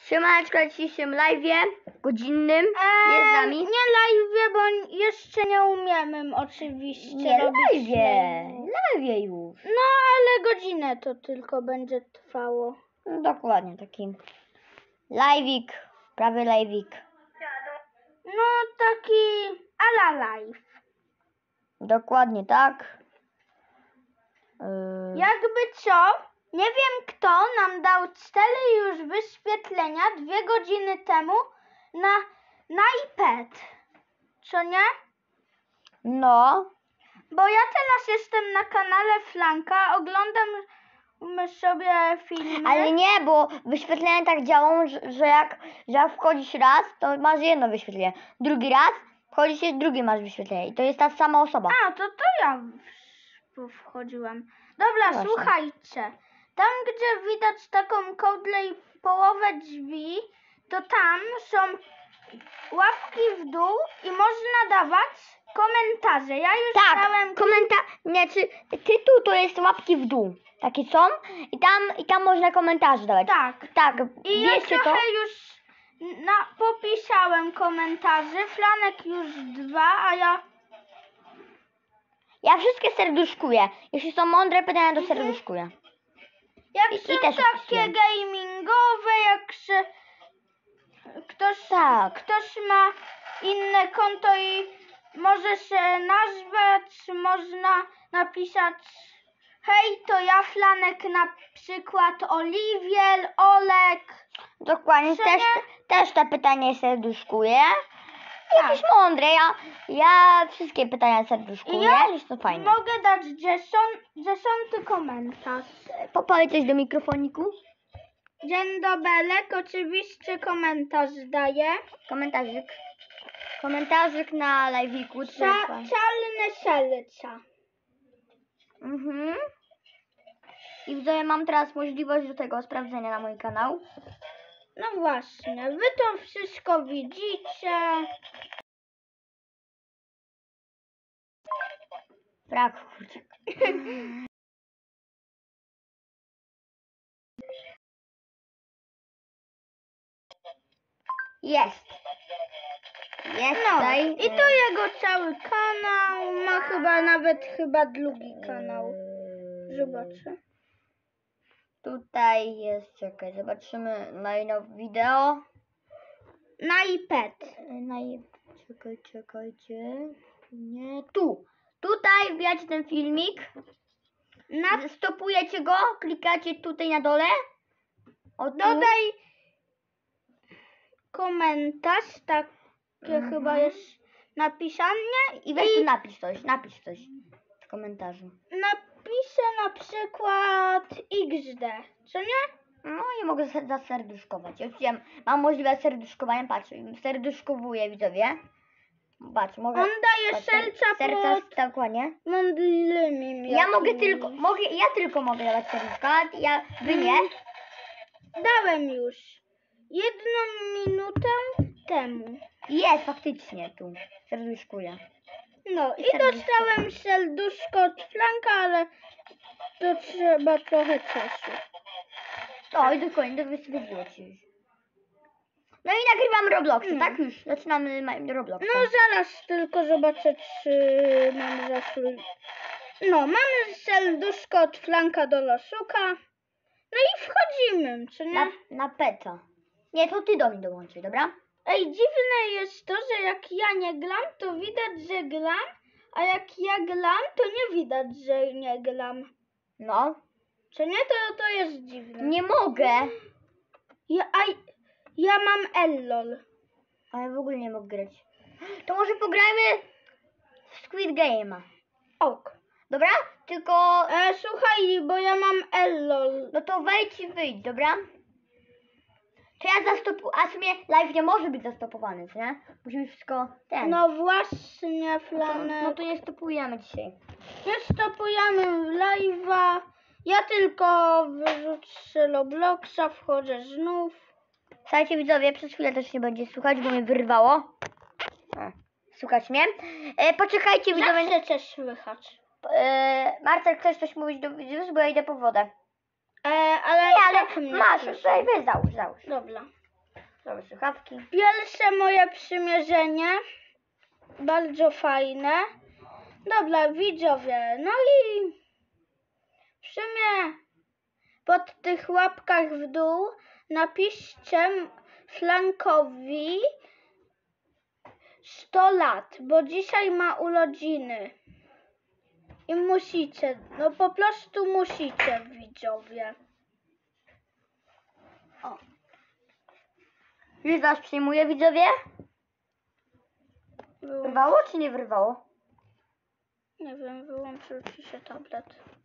Siemaneczko, na dzisiejszym live'ie godzinnym jest z nami. Nie live, bo jeszcze nie umiemy oczywiście Nie, robić live'ie już. No, ale godzinę to tylko będzie trwało. No, dokładnie, taki live'ik, prawie live'ik. No, taki ala live. Dokładnie tak. Jakby co, nie wiem kto nam dał 4 już wyświetlenia 2 godziny temu na iPad. Co nie? No, Bo ja teraz jestem na kanale Flanka, oglądam sobie filmy. ale nie, bo wyświetlenia tak działają, że jak wchodzisz raz, to masz jedno wyświetlenie. Drugi raz wchodzisz i drugi masz wyświetlenie. I to jest ta sama osoba. A, to ja wchodziłem. Dobra, Właśnie. słuchajcie. Tam, gdzie widać taką kołdrę i połowę drzwi, to tam są łapki w dół i można dawać komentarze. Ja już Tak, dałem... znaczy tytuł to jest łapki w dół. Takie są i tam można komentarze dawać. Tak, I ja wiecie to? trochę już popisałem komentarzy. Flanek już 2, a Ja wszystkie serduszkuję. Jeśli są mądre pytania, to serduszkuję. jak I są też takie odpisuję. gamingowe, jak się ktoś ma inne konto i może się nazwać, można napisać: hej, to ja Flanek, na przykład Oliwier, Olek. Dokładnie, Że też te pytania serduszkuję. Tak. Jakieś mądre, ja wszystkie pytania serduszkuję, jest to fajne. Mogę dać dziesiąty komentarz. Powiedz coś do mikrofoniku. Dzień dobelek, oczywiście komentarz daję. Komentarzyk na live'iku. Czarne serca. I widzowie, mam teraz możliwość do tego sprawdzenia na mój kanał. No właśnie, wy to wszystko widzicie. Brak, kurczę. Jest tutaj. I to jego cały kanał, ma chyba drugi kanał. Zobaczę. Tutaj jest, czekaj, zobaczymy najnowsze wideo. Na iPad. Czekajcie. Nie, tu. Tutaj wbijacie ten filmik. Stopujecie go, klikacie tutaj na dole. O, tu. Dodaj komentarz, takie chyba jest napisane. I weź tu napisz coś w komentarzu. Napiszę na przykład XD, co nie? No i mogę zaserduszkować. Ja mam możliwość serduszkowania, patrz, serduszkowuję, widzowie. Patrz, mogę. On daje serca pod dokładnie. mądrymi. Ja tylko mogę dawać serduszka, wy nie. Dałem już 1 minutę temu. Jest faktycznie tu. Serduszkuję. No i dostałem serduszko od Flanka, ale to trzeba trochę czasu. O, i dokładnie, to wyświetliło ci już. No i nagrywam Robloxa, tak już? Zaczynamy Robloxa. No zaraz tylko zobaczę, czy mam zasłój. No, mamy serduszko od Flanka do Losuka. No i wchodzimy, czy nie? Na peta. Nie, to ty do mnie dołączyj, dobra? Ej, dziwne jest to, że jak ja nie gram, to widać, że gram, a jak ja gram, to nie widać, że nie gram. No. Czy nie? To jest dziwne. Nie mogę. Ja mam Ellol. A ja w ogóle nie mogę grać. To może pograjmy w Squid Game'a. Ok. Dobra? Tylko... Słuchaj, bo ja mam Ellol. No to wejdź i wyjdź, dobra? To ja a w sumie live nie może być zastopowany, co nie? Musimy wszystko No właśnie, Flanek. No to nie stopujemy dzisiaj. Nie stopujemy live'a. Ja tylko wyrzucę Robloxa, wchodzę znów. Słuchajcie widzowie, przez chwilę też nie będzie słuchać, bo mnie wyrwało. Słuchać mnie. Poczekajcie widzowie. Zawsze cię słychać. Marcel, chcesz coś mówić do widzów, bo ja idę po wodę. Ale Nie, ale tak mnie masz, słyszy. weź załóż. Dobra. Zrobię słuchawki. Pierwsze moje przymierzenie. Bardzo fajne. Dobra, widzowie. No i w sumie pod tych łapkach w dół napiszcie Frankowi 100 lat, bo dzisiaj ma urodziny. I musicie, no po prostu musicie, widzowie. O. Już was przyjmuję, widzowie? Wyrwało czy nie wyrwało? Nie wiem, wyłączył ci się tablet.